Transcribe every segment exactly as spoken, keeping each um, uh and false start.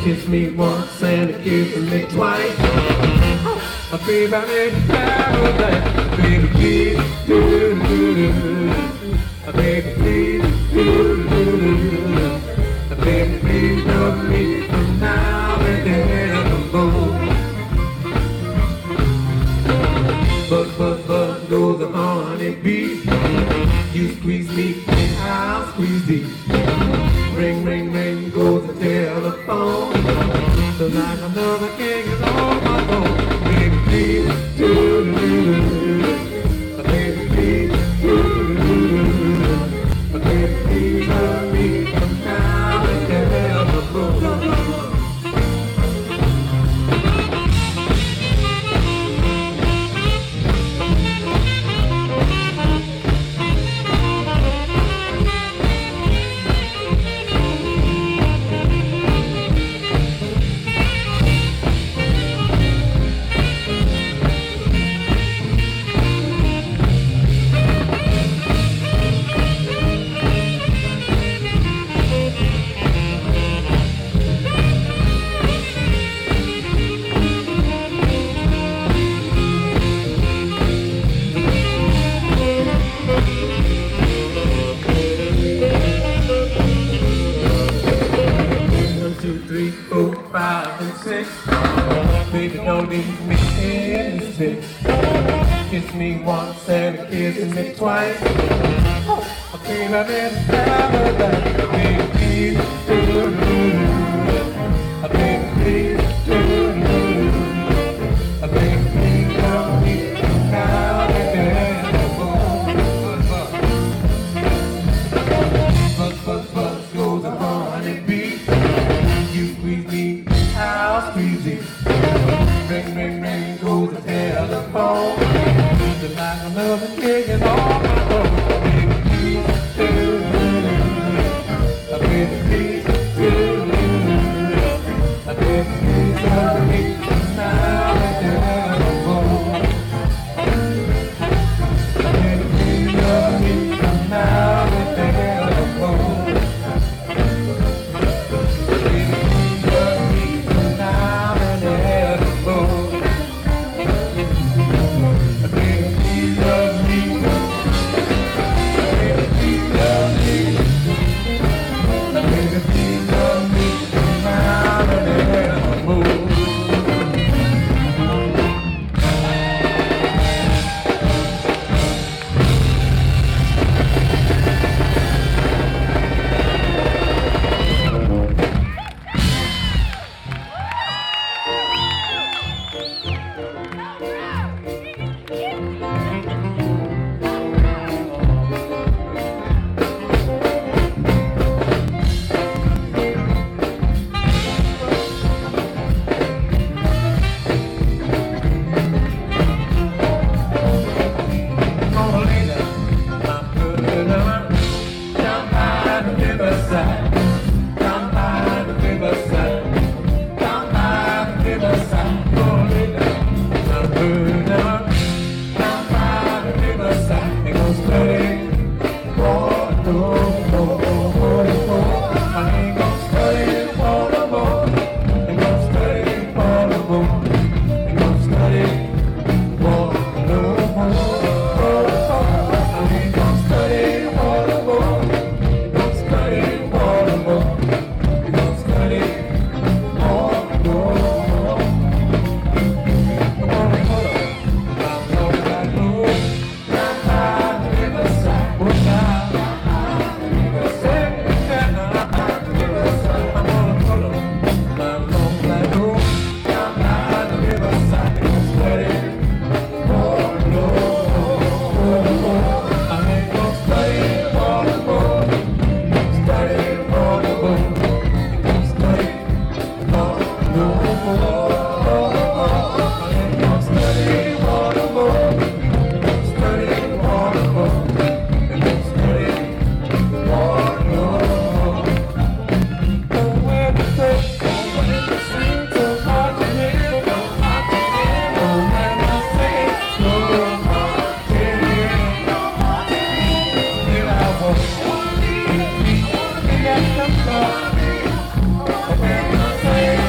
Kiss me once and a kiss me twice. A baby, I make you paradise. Baby, please, do do do do. A baby, please, do do do do. A baby, please love me from now and then evermore. Buzz, buzz, buzz goes the honeybee. You squeeze me and I'll squeeze thee. Ring, ring, ring goes the telephone. Tonight another king is on my phone. Baby, please, do do do do. Baby, please, do do do do. Baby, please love me from now and then evermore. Three, four, five, and six. Baby, don't leave me in the six. Kiss me once and kiss me twice. I feel I'm in paradise. Baby, please, do do do. Baby, please, do do do. Baby, please love me now and then. Buzz, buzz, buzz goes the honeybee. You squeeze me, I'll squeeze you. Ring, ring, ring goes the telephone. Tonight another king is on my phone. Baby, please, do do do. Baby, please, do do do. Baby, please love me now and then evermore. Baby, please love me now and then evermore. Yes, I'm sorry.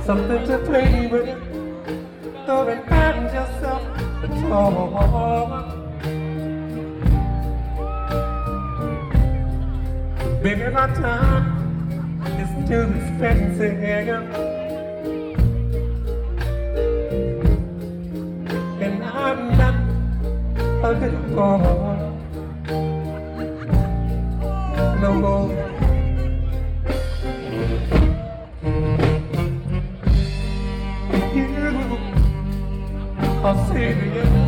something to play with. Go and find yourself a toy. Baby, my time is too expensive, and I'm not a little boy no more. You are serious.